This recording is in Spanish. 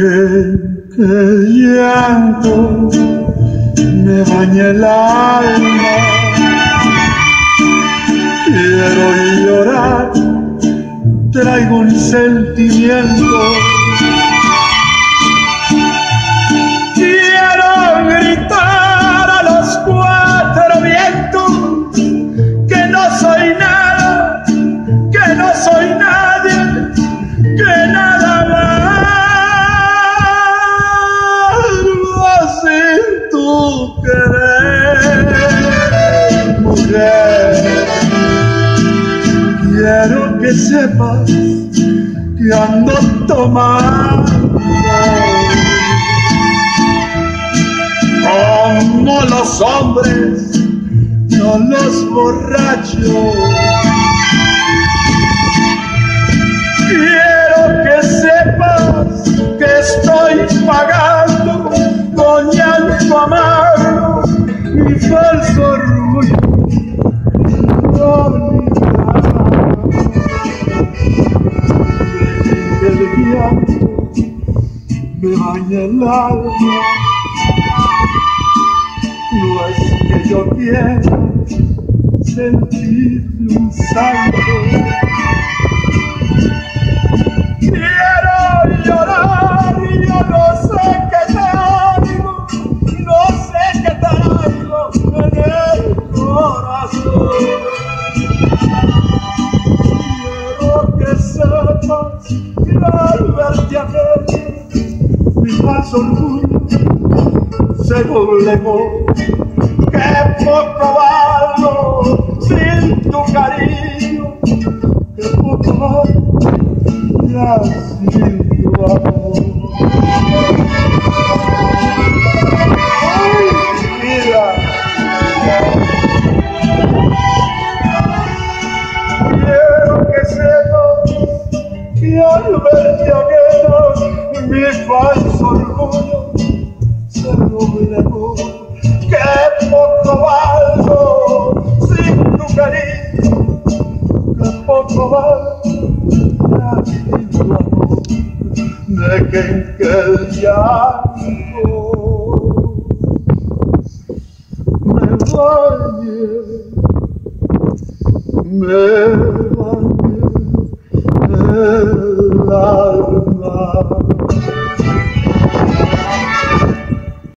que el llanto me bañe el alma. Quiero llorar, traigo un sentimiento. Quiero gritar a los cuatro vientos que no soy nada, que no soy nadie, que nada más sin tu querer, mujer. Quiero que sepas que ando tomando como los hombres, no los borrachos. Quiero que sepas que estoy pagando con llanto amargo mi falso orgullo. El llanto me baña el alma. No es que yo quiera sentir un salto. Quiero llorar y yo no sé qué traigo, no sé qué traigo en el corazón. Quiero que sepas que al verte aquello, mi falso orgullo se doblegó. Que poco valgo sin tu cariño, que poco valgo ya sin tu amor. Ay, vida. Quiero que sepas que al verte aquello, mi falso orgullo se doblegó. Que poco valgo sin tu cariño, que poco valgo ya sin tu amor. Dejen que el llanto me bañe el alma.